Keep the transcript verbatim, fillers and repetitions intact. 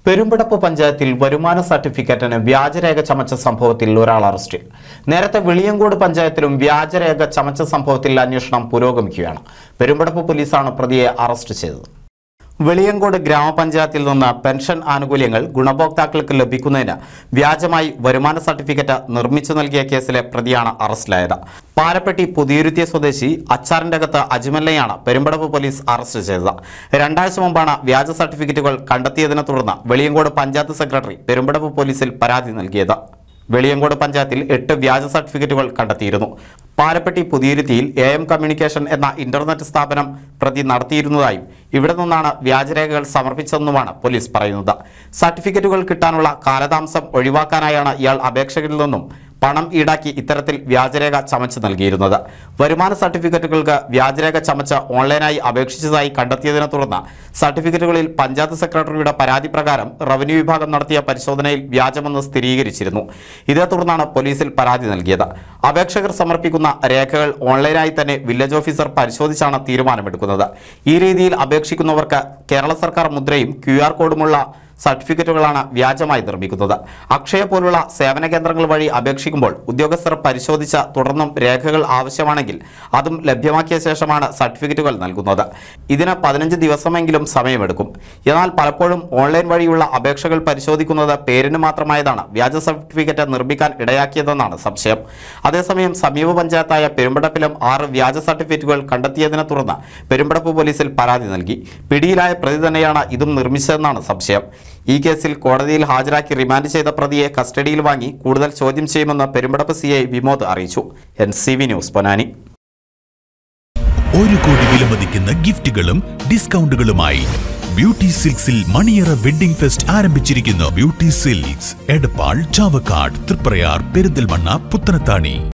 പെരുമ്പടപ്പ് പഞ്ചായത്തിൽ വരുമാന സർട്ടിഫിക്കറ്റിന് വ്യാജരേഖ ചമച്ച സംഭവത്തിൽ ഒരാൾ അറസ്റ്റിൽ. നേരത്തെ വെളിയങ്കോട് പഞ്ചായത്തിലും വ്യാജരേഖ ചമച്ച സംഭവത്തിൽ അന്വേഷണം പുരോഗമിക്കുകയാണ്. പെരുമ്പടപ്പ് പോലീസാണ് പ്രതിയെ അറസ്റ്റ് ചെയ്തത്. വെളിയങ്കോട് ഗ്രാമപഞ്ചായത്തിൽ നിന്ന് പെൻഷൻ ആനുകൂല്യങ്ങൾ ഗുണഭോക്താക്കൾക്ക് ലഭിക്കുന്നതിന് വ്യാജമായി വരുമാന സർട്ടിഫിക്കറ്റ് നിർമ്മിച്ചു നൽകിയ കേസിലെ പ്രതിയാണ് അറസ്റ്റിലായത്. പാലപ്പെട്ടി പുതിയുരുത്തിയ സ്വദേശി അച്ചാറിന്റെ അകത്ത് അജ്മലിനെയാണ് പെരുമ്പടപ്പ് പോലീസ് അറസ്റ്റ് ചെയ്തത്. രണ്ടാഴ്ച മുമ്പാണ് വ്യാജ സർട്ടിഫിക്കറ്റുകൾ കണ്ടെത്തിയതിനെ തുടർന്ന് വെളിയങ്കോട് പഞ്ചായത്ത് സെക്രട്ടറി പെരുമ്പടപ്പ് പോലീസിൽ പരാതി നൽകിയത്. വെളിയങ്കോട് പഞ്ചായത്തിൽ എട്ട് വ്യാജ സർട്ടിഫിക്കറ്റുകൾ കണ്ടെത്തിയിരുന്നു. പാലപ്പെട്ടി പുതിയുരുത്തിയിൽ എ എം കമ്മ്യൂണിക്കേഷൻ എന്ന ഇന്റർനെറ്റ് സ്ഥാപനം പ്രതി നടത്തിയിരുന്നതായും ഇവിടെ നിന്നാണ് വ്യാജരേഖകൾ സമർപ്പിച്ചതെന്നുമാണ് പോലീസ് പറയുന്നത്. സർട്ടിഫിക്കറ്റുകൾ കിട്ടാനുള്ള കാലതാമസം ഒഴിവാക്കാനായാണ് ഇയാൾ അപേക്ഷകരിൽ നിന്നും പണം ഈടാക്കി ഇത്തരത്തിൽ വ്യാജരേഖ ചമച്ച് നൽകിയിരുന്നത്. വരുമാന സർട്ടിഫിക്കറ്റുകൾക്ക് വ്യാജരേഖ ചമച്ച് ഓൺലൈനായി അപേക്ഷിച്ചതായി കണ്ടെത്തിയതിനെ തുടർന്ന് സർട്ടിഫിക്കറ്റുകളിൽ പഞ്ചായത്ത് സെക്രട്ടറിയുടെ പരാതി പ്രകാരം റവന്യൂ വിഭാഗം നടത്തിയ പരിശോധനയിൽ വ്യാജമെന്ന് സ്ഥിരീകരിച്ചിരുന്നു. ഇതേ തുടർന്നാണ് പോലീസിൽ പരാതി നൽകിയത്. അപേക്ഷകർ സമർപ്പിക്കുന്ന രേഖകൾ ഓൺലൈനായി തന്നെ വില്ലേജ് ഓഫീസർ പരിശോധിച്ചാണ് തീരുമാനമെടുക്കുന്നത്. ഈ രീതിയിൽ അപേക്ഷിക്കുന്നവർക്ക് കേരള സർക്കാർ മുദ്രയും ക്യു ആർ കോഡുമുള്ള സർട്ടിഫിക്കറ്റുകളാണ് വ്യാജമായി നിർമ്മിക്കുന്നത്. അക്ഷയ പോലുള്ള സേവന കേന്ദ്രങ്ങൾ വഴി അപേക്ഷിക്കുമ്പോൾ ഉദ്യോഗസ്ഥർ പരിശോധിച്ച തുടർന്നും രേഖകൾ ആവശ്യമാണെങ്കിൽ അതും ലഭ്യമാക്കിയ ശേഷമാണ് സർട്ടിഫിക്കറ്റുകൾ നൽകുന്നത്. ഇതിന് പതിനഞ്ച് ദിവസമെങ്കിലും സമയമെടുക്കും. എന്നാൽ പലപ്പോഴും ഓൺലൈൻ വഴിയുള്ള അപേക്ഷകൾ പരിശോധിക്കുന്നത് പേരിന് മാത്രമായതാണ് വ്യാജ സർട്ടിഫിക്കറ്റ് നിർമ്മിക്കാൻ ഇടയാക്കിയതെന്നാണ് സംശയം. അതേസമയം സമീപ പഞ്ചായത്തായ പെരുമ്പടപ്പിലും ആറ് വ്യാജ സർട്ടിഫിക്കറ്റുകൾ കണ്ടെത്തിയതിനെ തുടർന്ന് പെരുമ്പടപ്പ് പോലീസിൽ പരാതി നൽകി. പിടിയിലായ പ്രതി തന്നെയാണ് ഇതും നിർമ്മിച്ചതെന്നാണ് സംശയം. ഈ കേസിൽ കോടതിയിൽ ഹാജരാക്കി റിമാൻഡ് ചെയ്ത പ്രതിയെ കസ്റ്റഡിയിൽ വാങ്ങി കൂടുതൽ ചോദ്യം ചെയ്യുമെന്ന് പെരുമ്പടപ്പ് സി ഐ വിമോദ് അറിയിച്ചു. N C V news Ponnani. ഒരു കോടി വിലമതിക്കുന്ന ഗിഫ്റ്റുകളും ഡിസ്കൗണ്ടുകളുമായി ബ്യൂട്ടി സിൽക്സിൽ മണിയറ വെഡ്ഡിംഗ് ഫെസ്റ്റ് ആരംഭിച്ചിരിക്കുന്നു. Beauty silks Edappal, Chavakkad, Triprayar, Perinthalmanna, Puthanathani.